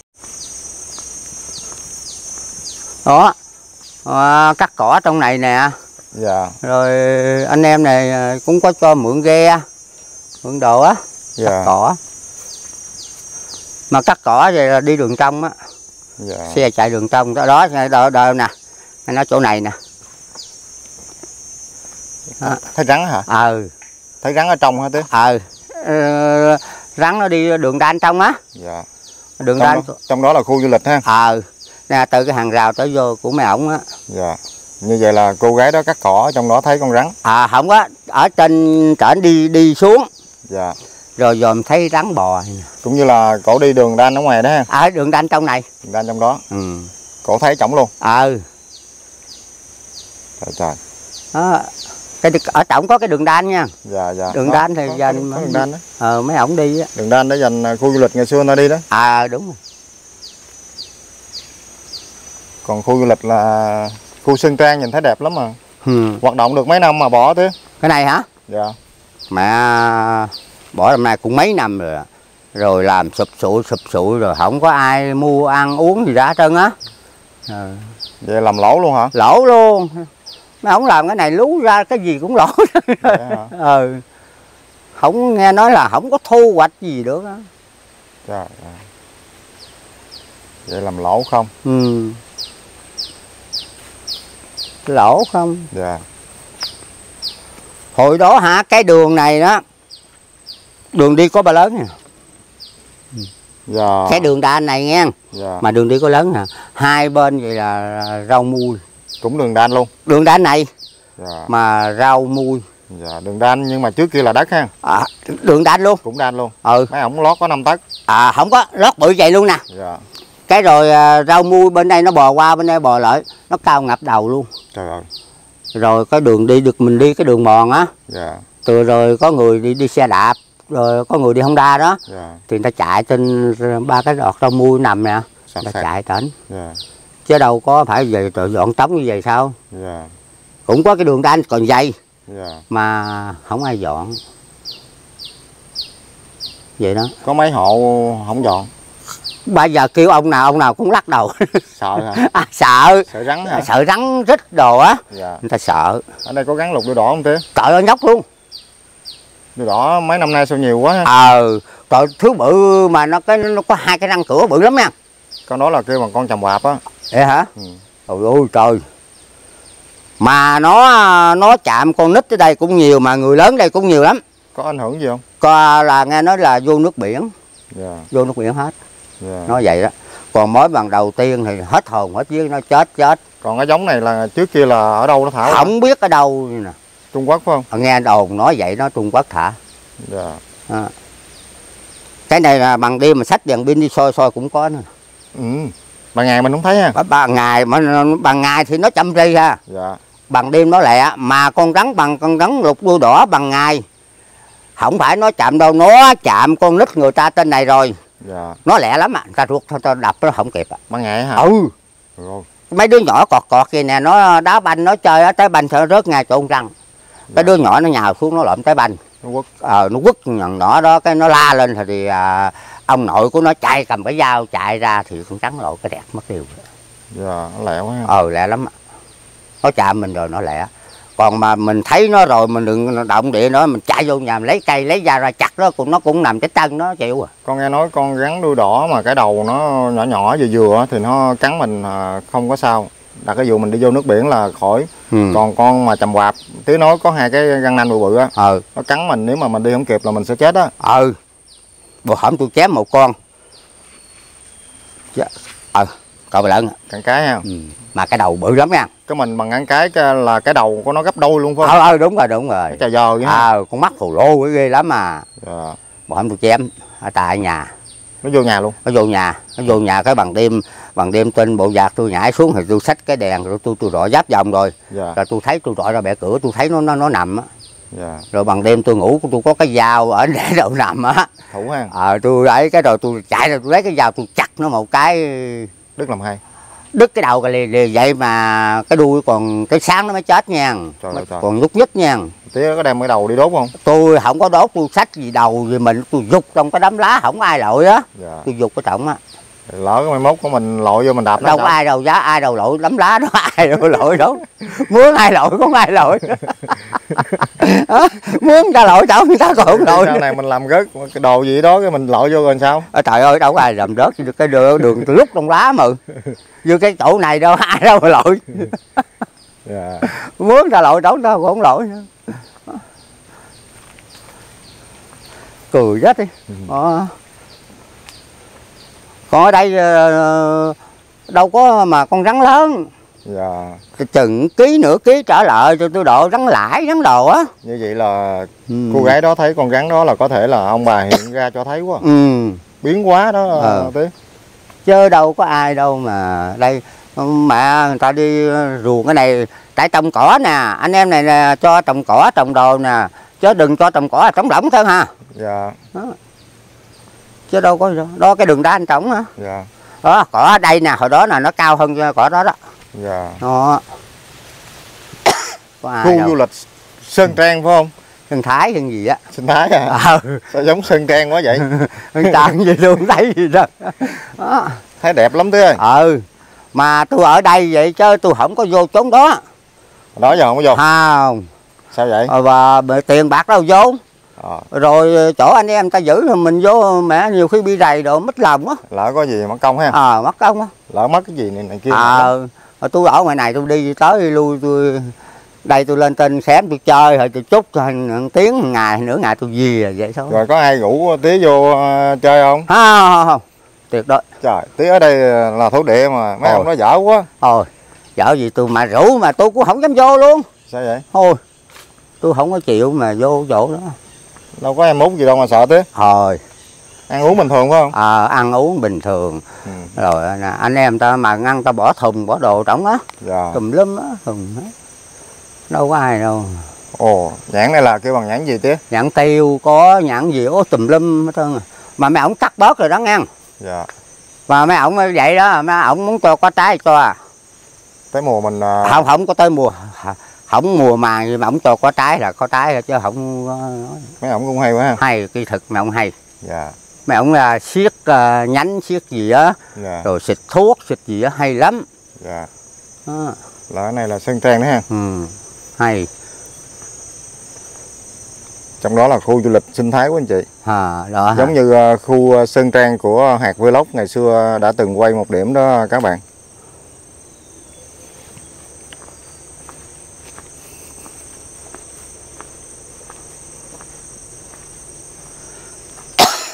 Đó. À, cắt cỏ trong này nè. Dạ. Rồi anh em này cũng có cho mượn ghe, mượn đồ á. Dạ. Cắt cỏ. Mà cắt cỏ vậy là đi đường trong á. Dạ. Xe chạy đường trong đó đó đó, đó nè. Nó chỗ này nè. Đó. Thấy rắn hả? Ừ. Thấy rắn ở trong hả Tí? Ừ. Ờ, rắn nó đi đường đan trong á. Dạ. Đường Trong đan. đó, trong đó là khu du lịch ha. Ờ. Nè từ cái hàng rào tới vô của mấy ổng á. Dạ. Như vậy là cô gái đó cắt cỏ trong đó thấy con rắn. À không á, ở trên trển đi đi xuống. Dạ. Rồi dòm thấy rắn bò. Cũng như là cổ đi đường đan ở ngoài đó ha. Ở đường đan trong này. Đường đan trong đó. Ừ. Cổ thấy trỏng luôn. Ừ. Trời trời. Đó. Cái ở trọng có cái đường đan nha. Dạ dạ. Đường đó, đan thì có, dành có, có đường đan đó. Ờ mấy ổng đi á. Đường đan để dành khu du lịch ngày xưa người ta đi đó. À đúng rồi. Còn khu du lịch là khu Sơn Trang nhìn thấy đẹp lắm mà. Ừ. Hoạt động được mấy năm mà bỏ Tí? Cái này hả? Dạ. Mẹ bỏ năm nay cũng mấy năm rồi. Rồi làm sụp sụi sụp sụi rồi không có ai mua ăn uống gì ra hết trơn á. Ừ. Vậy làm lỗ luôn hả? Lỗ luôn. Mấy ổng làm cái này lú ra cái gì cũng lỗ. Vậy hả? Ừ. Không nghe nói là không có thu hoạch gì được á. Trời ơi. Vậy làm lỗ không? Ừ. Lỗ không? Dạ. Hồi đó hả, cái đường này đó, đường đi có ba lớn nè. Dạ. Cái đường đan này nghe. Dạ. Mà đường đi có lớn nè. Hai bên vậy là rau mui. Cũng đường đan luôn. Đường đan này. Dạ. Mà rau mui. Dạ. Đường đan nhưng mà trước kia là đất ha. À, đường đan luôn. Cũng đan luôn. Ừ. Mấy ổng lót có năm tấc. À không có, lót bự vậy luôn nè. Dạ. Cái rồi à, rau mui bên đây nó bò qua bên đây bò lại, nó cao ngập đầu luôn. Trời ơi. Rồi cái đường đi được mình đi cái đường mòn á. Dạ. Từ rồi có người đi đi xe đạp, rồi có người đi Honda đó. Dạ. Thì người ta chạy trên ba cái đọt rau mui nằm nè. Sạch Người ta sạch. chạy tỉnh. Dạ. Chứ đâu có phải về tự dọn trống như vậy sao. Dạ. Cũng có cái đường đan còn dày Dạ. mà không ai dọn. Vậy đó. Có mấy hộ không dọn. Bây giờ kêu ông nào ông nào cũng lắc đầu. Sợ hả? À, sợ. Sợ rắn hả? Sợ rắn rít đồ á. Dạ. Người ta sợ. Ở đây có gắn lục đuôi đỏ không Tí? Trời ơi nhóc luôn. Đuôi đỏ mấy năm nay sao nhiều quá ha? Ờ. Trời thứ bự mà nó cái nó có hai cái răng cửa bự lắm nha. Con đó là kêu bằng con chầm quạp á. Vậy hả? Ừ. Trời ơi trời. Mà nó nó chạm con nít ở đây cũng nhiều, mà người lớn đây cũng nhiều lắm. Có ảnh hưởng gì không? Có, là nghe nói là vô nước biển. Yeah. Vô nước biển hết. Yeah. Nó vậy đó. Còn mới bằng đầu tiên thì hết hồn hết vía, nó chết chết. Còn cái giống này là trước kia là ở đâu nó thả? Không biết ở đâu nè. Trung Quốc phải không? Nghe đồn nói vậy, nó Trung Quốc thả. Yeah. À. Cái này là bằng đêm mà xách đèn pin đi soi soi cũng có nữa. Ừ. Ban ngày mình không thấy ha. Bằng ngày mà bằng ngày thì nó chậm ri ha. Dạ. Bằng đêm nó lẹ, mà con rắn bằng con rắn lục đuôi đỏ bằng ngày không phải nó chạm đâu, nó chạm con nít người ta tên này rồi. Dạ. Nó lẹ lắm à, người ta ruột thôi đập nó không kịp à. Ban ngày hả? Ừ. Rồi. Mấy đứa nhỏ cọt cọt kia nè, nó đá banh nó chơi á, trái banh sợ rớt ngay chỗ con răng. Dạ. Cái đứa nhỏ nó nhào xuống nó lộn trái banh. Nó quất. Ờ, nó quất nhỏ nhỏ đó, cái nó la lên thì à, ông nội của nó chạy cầm cái dao chạy ra thì con rắn lội cái đẹp mất tiêu. Dạ, nó lẹ quá ha. Ờ, lẹ lắm. Nó chạm mình rồi nó lẹ. Còn mà mình thấy nó rồi mình đừng động địa nó, mình chạy vô nhà mình lấy cây lấy dao ra chặt nó, cũng nó cũng nằm cái chân nó chịu à. Con nghe nói con rắn đuôi đỏ mà cái đầu nó nhỏ nhỏ vừa vừa thì nó cắn mình không có sao. Đặt cái vụ mình đi vô nước biển là khỏi. Ừ. Còn con mà chầm quạp, tí nói có hai cái răng nanh bự bự á. Ừ. Nó cắn mình, nếu mà mình đi không kịp là mình sẽ chết á. Ừ. Bộ hổm tôi chém một con. Ừ, cậu bà lợn. Cắn cái ha. Ừ. Mà cái đầu bự lắm nha. Cái mình bằng ngắn cái là cái đầu của nó gấp đôi luôn phải không? Ờ, ờ đúng rồi, đúng rồi. Cái giờ vậy. Ờ, con mắt phù lô cái ghê lắm mà. Dạ. Bộ hổm tôi chém ở tại nhà. Nó vô nhà luôn. Nó vô nhà, nó vô nhà cái bằng đêm, bằng đêm trên bộ giạc tôi nhảy xuống thì tôi xách cái đèn rồi tôi tôi rọi giáp vòng rồi. Dạ. Rồi tôi thấy tôi rọi ra bẻ cửa, tôi thấy nó nó nó nằm á. Dạ. Rồi bằng đêm tôi ngủ tôi có cái dao ở để đầu nằm á. Thủ ha. Ờ, tôi ấy cái rồi tôi chạy ra tôi lấy cái dao tôi chặt nó một cái. Đứt làm hai. Đứt cái đầu cái lì, lì vậy mà cái đuôi còn cái sáng nó mới chết nha. Trời ơi, trời. Còn nhúc nhích nha. Tí có đem cái đầu đi đốt không? Tôi không có đốt, tôi xách gì đầu gì mình tôi giục trong cái đám lá không ai lội á. Dạ. Tôi giục cái trọng á. Lỡ cái mai mốt của mình lội vô mình đạp nó. Đâu có ai đâu giá, ai đâu lội đám lá đó, ai đâu lội đâu. Muốn ai lội không ai lội. Muốn ta lội đâu người ta còn không lội. Sau này mình làm rớt cái đồ gì đó cái mình lội vô rồi sao? À, trời ơi đâu có ai làm rớt được cái đường, đường tôi lúc trong lá mà. Như cái chỗ này đâu ai đâu mà lội. Dạ. Muốn ta lội đâu đâu không lội nữa. Cười chết đi. Ừ. À. Còn ở đây đâu có mà con rắn lớn. Dạ. Chừng ký nửa ký trở lại cho tôi độ rắn lãi rắn đồ á. Như vậy là ừ. Cô gái đó thấy con rắn đó là có thể là ông bà hiện ra cho thấy quá. Ừ. Biến quá đó. Ờ. Tí. Chứ đâu có ai đâu mà đây mẹ người ta đi ruộng cái này tại trồng cỏ nè, anh em này nè, cho trồng cỏ trồng đồ nè, chứ đừng cho trồng cỏ là trống lỏng thôi ha. Dạ. Đó. Chứ đâu có đâu. Đó cái đường đá anh trống hả? Dạ. Đó cỏ ở đây nè, hồi đó là nó cao hơn cỏ đó đó. Dạ. Đó. Có ai khu đâu. Du lịch Sơn Trang phải không? Sơn Thái hay gì á. Sơn Thái à? Ờ. Sao giống Sơn Trang quá vậy? Sơn Trang gì tôi không thấy gì đâu. Đó. Thấy đẹp lắm Tí ơi. Ừ. Mà tôi ở đây vậy chứ tôi không có vô chốn đó. Đó giờ không có vô. Không. Sao vậy? Và tiền bạc đâu vô. À. Rồi chỗ anh em ta giữ mình vô mẹ nhiều khi bị rầy đồ mất lòng á. Lỡ có gì mất công ha. Ờ à, mất công á. Lỡ mất cái gì này, này kia. Ờ à, tôi ở ngoài này tôi đi tới đi lui tôi đây tôi lên trên xém tôi chơi rồi tôi chút một tiếng một ngày nửa ngày tôi về vậy thôi. Rồi có ai rủ Tí vô uh, chơi không? Không, không, không. Tuyệt đối. Trời, Tí ở đây là thổ địa mà mấy Ồ. ông nói dở quá. Ôi, dở gì tôi mà rủ mà tôi cũng không dám vô luôn. Sao vậy? Thôi, tôi không có chịu mà vô chỗ đó. Đâu có em út gì đâu mà sợ Tí. Thôi. Ăn uống bình thường phải không? Ờ, à, ăn uống bình thường. Ừ. Rồi nè, anh em ta mà ngăn ta bỏ thùng bỏ đồ trống á. Dạ. Tùm lum á, thùng á. Đâu có ai đâu. Ồ, nhãn này là kêu bằng nhãn gì Tí? Nhãn tiêu có, nhãn gì ó tùm lum hết trơn à. Mà mấy ổng cắt bớt rồi đó nghe. Dạ. Mà mấy ổng vậy đó, mấy ổng muốn cho có trái cho à. Tới mùa mình uh... không không có tới mùa, không mùa màng gì mà ổng cho có trái là có trái chứ không có. Mấy ổng cũng hay quá ha. Hay kỹ thực mấy ổng hay. Dạ. Mấy ổng là siết uh, nhánh siết gì á. Dạ. Rồi xịt thuốc xịt gì á hay lắm. Dạ. Đó. Là cái này là Sơn Trang đó ha. Ừ. Hay. Trong đó là khu du lịch sinh thái của anh chị. À, đó giống hả? Như uh, khu Sơn Trang của Hạt Vlog ngày xưa đã từng quay một điểm đó các bạn.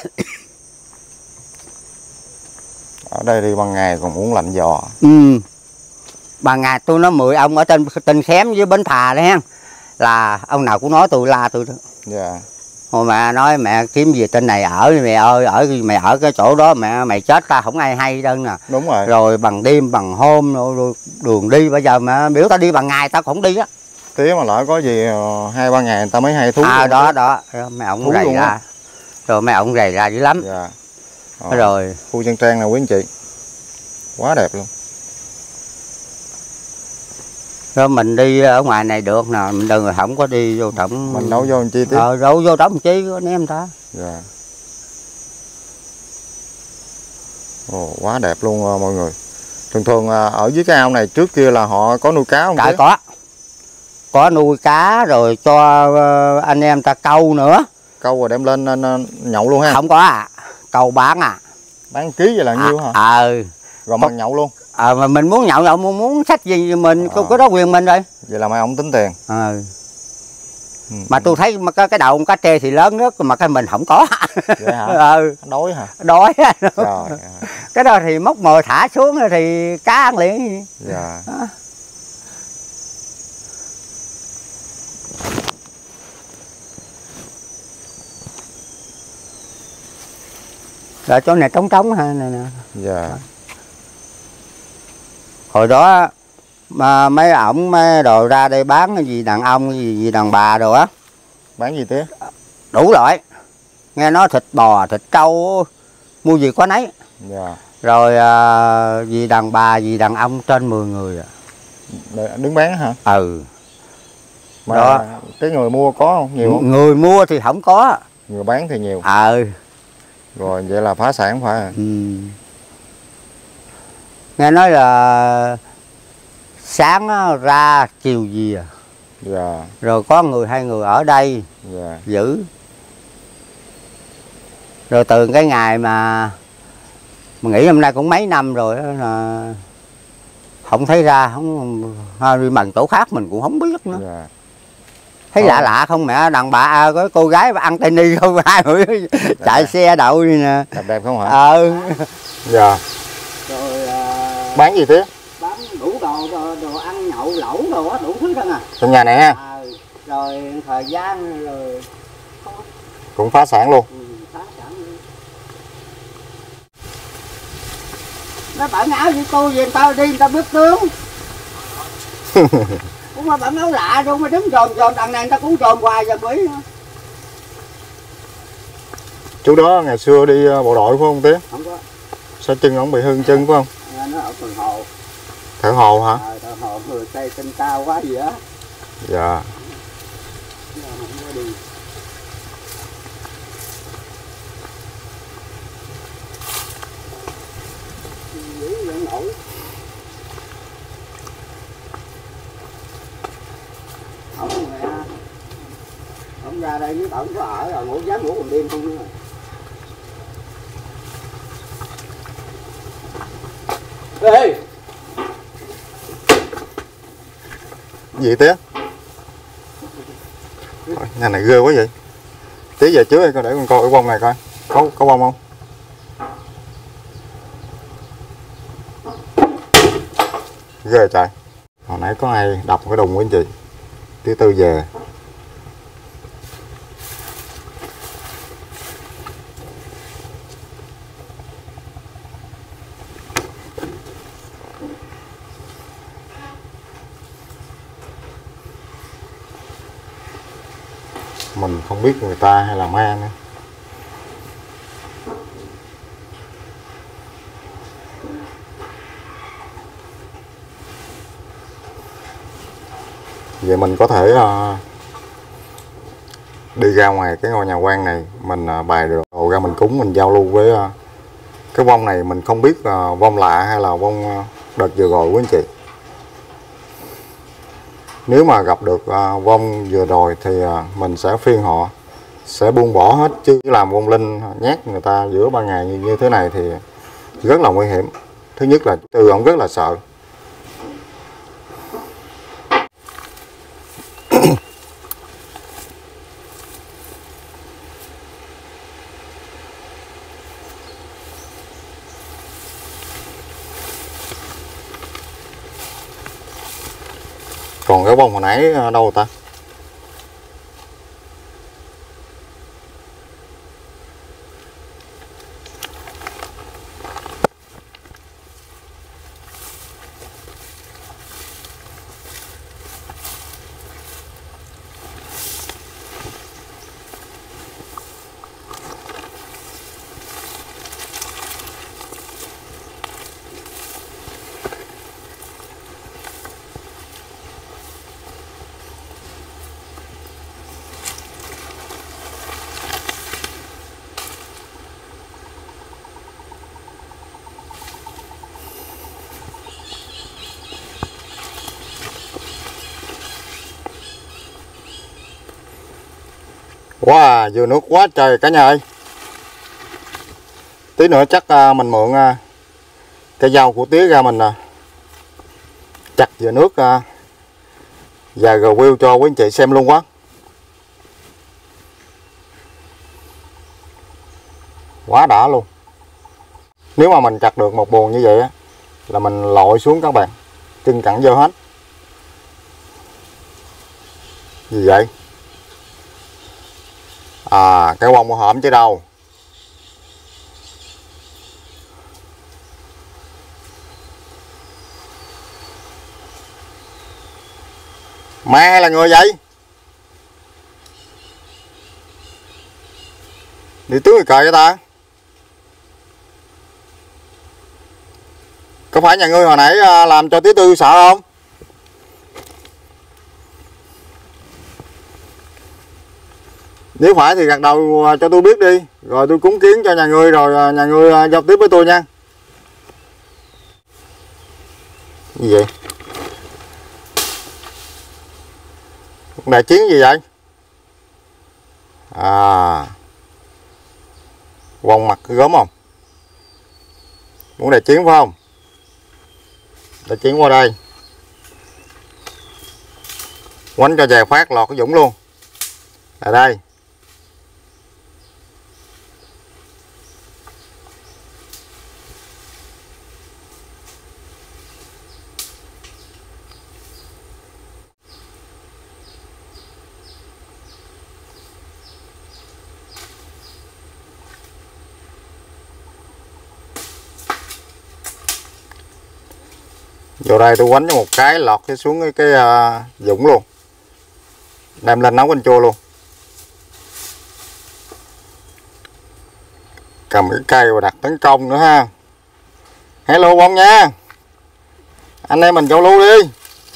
Ở đây đi ban ngày còn muốn lạnh giò. Ừ. Ban ngày tôi nói mười ông ở trên Tình Xém với Bến Thà đấy, là ông nào cũng nói tôi, la tôi đó. Dạ. Hồi mẹ nói mẹ kiếm gì trên này ở, mẹ ơi, ở mẹ ở cái chỗ đó mẹ mày chết ta không ai hay đâu nè. Đúng rồi. Rồi bằng đêm bằng hôm rồi đường đi, bây giờ mẹ biểu ta đi bằng ngày ta không đi á. Tía mà lỡ có gì hai ba ngày người ta mới hay thú. À đó đó, mấy ông rầy ra. Rồi mấy ông rầy ra dữ lắm. Dạ. Ờ. Rồi khu Chân Trang nè quý anh chị. Quá đẹp luôn. Rồi mình đi ở ngoài này được nè, mình đừng không có đi vô trọng. Mình đấu vô làm chi tiếp. Ờ, đấu vô trọng chi có ném ta. Dạ. Ồ, quá đẹp luôn mọi người. Thường thường ở dưới cái ao này trước kia là họ có nuôi cá không? Trời, có. Có nuôi cá rồi cho anh em ta câu nữa. Câu rồi đem lên nhậu luôn ha? Không có à, câu bán à. Bán ký vậy là nhiêu hả? Ờ. À, rồi bằng nhậu luôn. Ờ, mà mình muốn nhậu nhậu muốn, muốn sách gì mình à. Có đó quyền mình rồi. Vậy là mấy ông tính tiền. Ờ. Ừ. Mà tôi thấy mà cái, cái đầu cá trê thì lớn nhất mà cái mình không có. Vậy hả? Ừ. Đói hả? Đói. Trời. Cái đó thì móc mồi thả xuống thì cá ăn liền. Dạ. À. Rồi chỗ này trống trống ha nè nè. Dạ. Hồi đó mà mấy ổng mấy đồ ra đây bán cái gì đàn ông cái gì, gì đàn bà đồ á. Bán gì thế? Đủ loại. Nghe nói thịt bò, thịt trâu, mua gì có nấy. Dạ. Rồi à, gì đàn bà, gì đàn ông trên mười người à. Đứng bán hả? Ừ. Mà đó. Cái người mua có không? Nhiều không? Người mua thì không có. Người bán thì nhiều. Ừ. Rồi vậy là phá sản phải à? Ừ. Nghe nói là sáng ra chiều gì à. Dạ. Rồi có người hai người ở đây. Dạ. Giữ. Rồi từ cái ngày mà mình nghĩ hôm nay cũng mấy năm rồi đó là không thấy ra, không đi bằng chỗ khác mình cũng không biết nữa. Dạ. Thấy lạ lạ không mẹ, đàn bà có cô gái ăn tay ni không ai chạy xe đậu đi nè. Đẹp đẹp không hả? Ờ. Dạ. Rồi à, bán gì thế? bán đủ đồ, đồ, đồ ăn nhậu lẩu đồ á, đủ thứ hết à. Trong nhà này ha. À, rồi thời gian rồi cũng phá sản luôn. Ừ, phá sản luôn. Nó bận áo với tôi về người ta đi người ta biết tướng. Cũng mà bận áo lạ luôn mà đứng tròn tròn đằng này người ta cũng tròn hoài giờ mới. Chú đó ngày xưa đi bộ đội phải không Tía? Không có. Sao chân ông bị hư chân phải không? À, nó ở Thường Hồ. Thợ hồ hả? À, thợ hồ người xây trên cao quá gì á. Dạ. Không mẹ, không ra đây với tận có ở rồi ngủ dám ngủ còn đêm không nữa. Ê! Gì Tía? Nhà này ghê quá vậy. Tía về trước đi coi để con coi cái bông này coi. Có có bông không? Ghê trời. Hồi nãy có ai đập cái đùng của anh chị. Tía Tư về. Mình không biết người ta hay là ma nữa. Vậy mình có thể uh, đi ra ngoài cái ngôi nhà quan này, mình uh, bày đồ ra mình cúng, mình giao lưu với uh, cái vong này. Mình không biết uh, vong lạ hay là vong uh, đợt vừa rồi quý anh chị. Nếu mà gặp được uh, vong vừa rồi thì uh, mình sẽ phiên họ sẽ buông bỏ hết, chứ làm vong linh nhát người ta giữa ban ngày như, như thế này thì rất là nguy hiểm. Thứ nhất là Tư ông rất là sợ. cái bông hồi nãy đâu rồi ta? Wow, dừa nước quá trời cả nhà ơi. Tí nữa chắc uh, mình mượn uh, cái dao của tía ra mình uh, chặt dừa nước uh, và review cho quý anh chị xem luôn quá. Quá đã luôn. Nếu mà mình chặt được một buồng như vậy á, là mình lội xuống các bạn, chân cẳng vô hết. Gì vậy? À, cái bông hổm chứ đâu. Ma hay là người vậy? Đi tướng người cởi cho ta. Có phải nhà ngươi hồi nãy làm cho tí Tư sợ không? Nếu phải thì gật đầu cho tôi biết đi, rồi tôi cúng kiến cho nhà ngươi, rồi nhà ngươi giao tiếp với tôi nha. Gì vậy? Đại chiến gì vậy? À, vòng mặt gớm không? Muốn đại chiến phải không? Đại chiến qua đây, quánh cho về phát lọt cái dũng luôn. Ở đây. Vô đây tôi quánh cho một cái lọt cái xuống cái, cái uh, dũng luôn, đem lên nấu canh chua luôn. Cầm cái cây và đặt tấn công nữa ha. Hello bông nha, anh em mình giao lưu đi.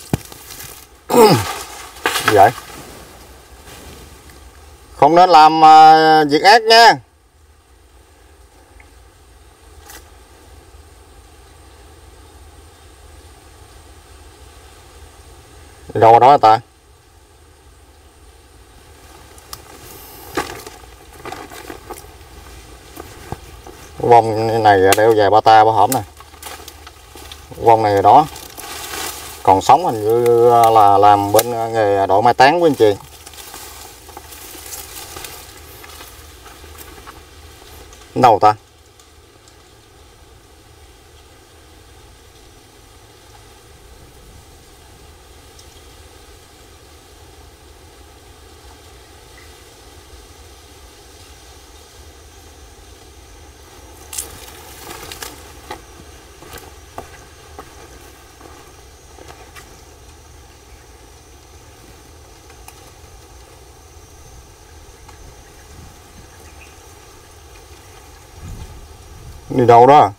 Gì vậy? Không nên làm uh, việc ác nha. Đâu đó ta? Vong này đeo dài ba ta ba hổm nè. Vong này đó. Còn sống hình như là làm bên nghề đội mai táng của anh chị. Đâu ta? Đi đâu đó?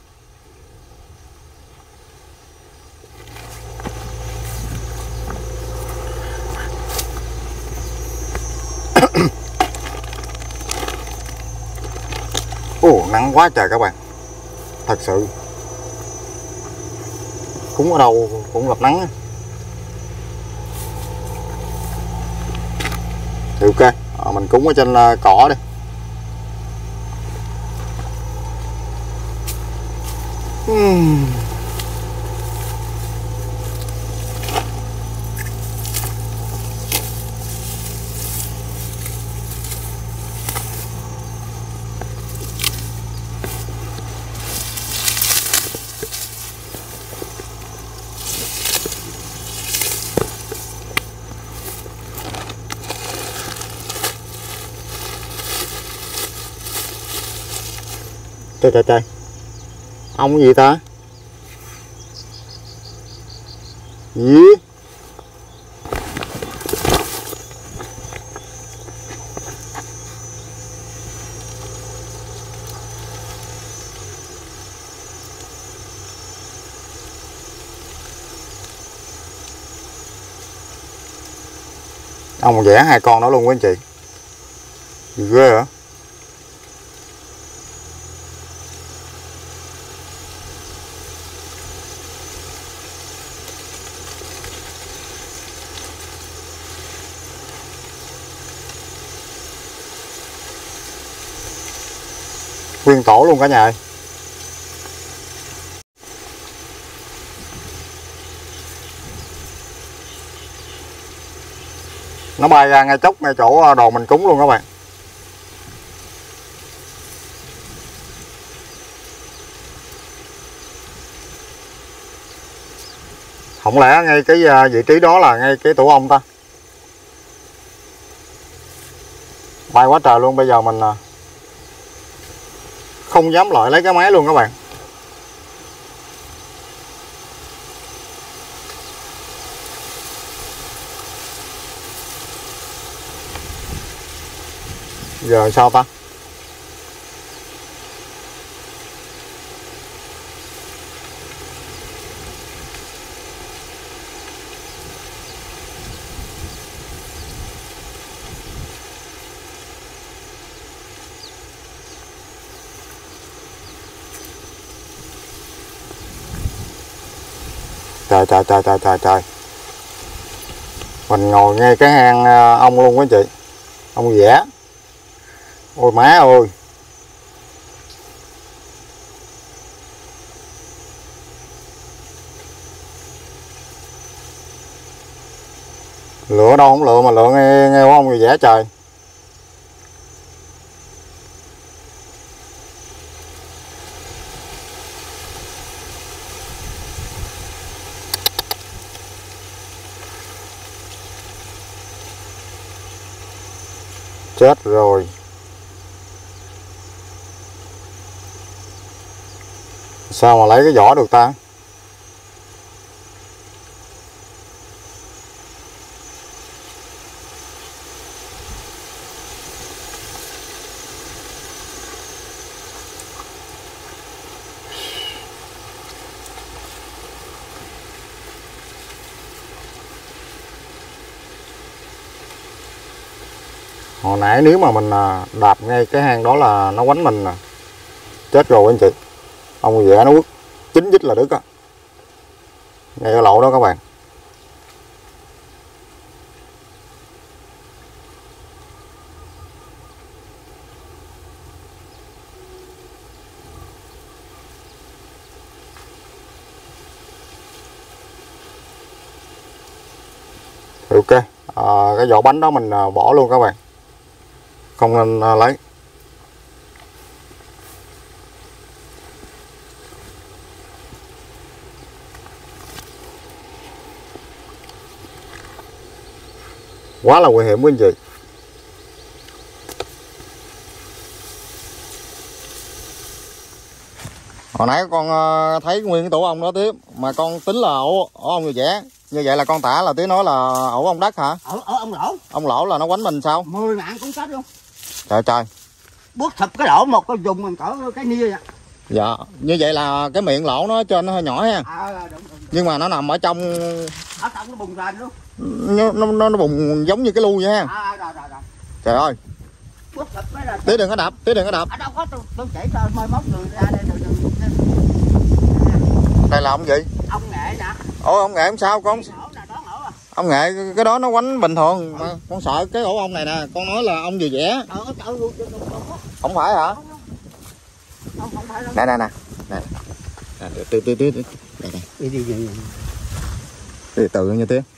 Ồ, nắng quá trời các bạn. Thật sự cúng ở đâu cũng gặp nắng. Thì ok, à, mình cúng ở trên uh, cỏ đi. uhm. Trời trời trời. Ong gì ta? Gì? Ong vẽ hai con đó luôn quý anh chị. Ghê hả? Nguyên tổ luôn cả nhà ơi. Nó bay ra ngay chốc ngay chỗ đồ mình cúng luôn các bạn. Không lẽ ngay cái vị trí đó là ngay cái tổ ong ta? Bay quá trời luôn, bây giờ mình không dám loại lấy cái máy luôn các bạn. Giờ sao ta? Trời trời trời trời trời trời. Mình ngồi ngay cái hang ong luôn quý chị. Ong vẽ. Ôi má ơi. Lựa đâu không lựa mà lựa nghe nghe ong gì vẽ trời. Chết rồi. Sao mà lấy cái vỏ được ta? Hồi nãy nếu mà mình đạp ngay cái hang đó là nó quánh mình nè. Chết rồi anh chị. Ong vẽ nó quất chín dít là đứt á. Ngay cái lỗ đó các bạn. Ok, à, cái vỏ bánh đó mình bỏ luôn các bạn. Không nên à, lấy. Quá là nguy hiểm quý anh chị. Hồi nãy con thấy nguyên cái tổ ong đó tiếp, mà con tính là ổ, ổ ong người vẽ. Như vậy là con tả là tiếng nói là ổ ong đất hả? Ổ, ổ ong lỗ. Ong lỗ là nó quánh mình sao? Mười mạng cũng chết luôn. Trời trời. Bước thập cái lỗ một cái dùng mình cỡ cái nia vậy. Dạ, như vậy là cái miệng lỗ nó trên nó hơi nhỏ ha. À, đúng, đúng. Nhưng mà nó nằm ở trong. Ở trong nó bùng ra luôn. Nó, nó, nó bùng giống như cái lu vậy ha. À, rồi, rồi, rồi. Trời ơi. Bước thập cái là... Tí đừng có đập, tí đừng có đập. Ở đâu có tôi, tôi chỉ cho mai mốt người ra đây rồi. Đây là ong gì? Ong nghệ nè. Ôi ong nghệ không sao con. Nè, đó ngổ à. Ông nghệ cái đó nó quánh bình thường mà con sợ cái ổ ong này nè, con nói là ong vừa vẽ. Ờ, trời ơi, không phải hả? Không, không phải đâu. Nè nè nè. Nè. Từ từ từ đây đây. Đi đi đi. Từ từ như thế.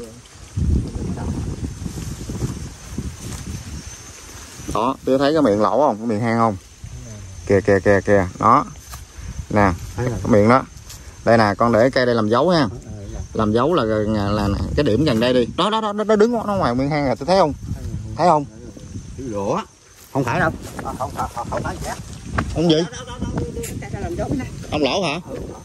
Đó, tôi thấy cái miệng lỗ không? Cái miệng hang không? Kìa kìa kìa kìa, đó. Nè, cái miệng đó. Đây nè, con để cây đây làm dấu ha. Làm dấu là là, là, là cái điểm gần đây đi. Đó đó đó, nó đứng nó ngoài miệng hang rồi, tôi thấy không? Thấy không? Lửa. Không phải đâu. À, không, không, không, không phải vẽ. Ông gì? Đâu, đâu, đâu, đâu, đưa cái làm dấu này. Ông lỗ hả?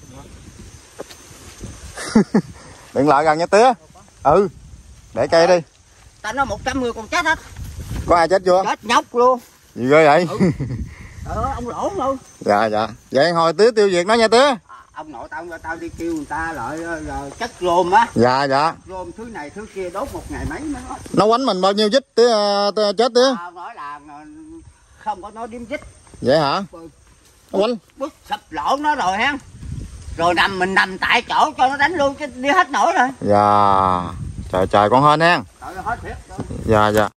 Đừng lại gần nha tía. Ừ. Để cây đi. Ta nói một trăm người còn chết hết. Có ai chết chưa? Chết nhóc luôn. Gì ghê vậy? Ừ. Ờ, ông lỗ luôn. Dạ dạ. Vậy hồi tía tiêu diệt nó nha tía. À, ông nội tao tao đi kêu người ta lại rồi chất rôm á. Dạ dạ. Rôm thứ này thứ kia đốt một ngày mấy mới nói. Nó quánh mình bao nhiêu dít tía, tía chết tía? Tao nói là không có nói điếm dít. Vậy hả? Nó quánh. Bứt sập lỗ nó rồi ha. Rồi nằm mình nằm tại chỗ cho nó đánh luôn chứ đi hết nổi rồi. Dạ. Trời trời con hên hen. Trời ơi hết thiệt. Dạ dạ.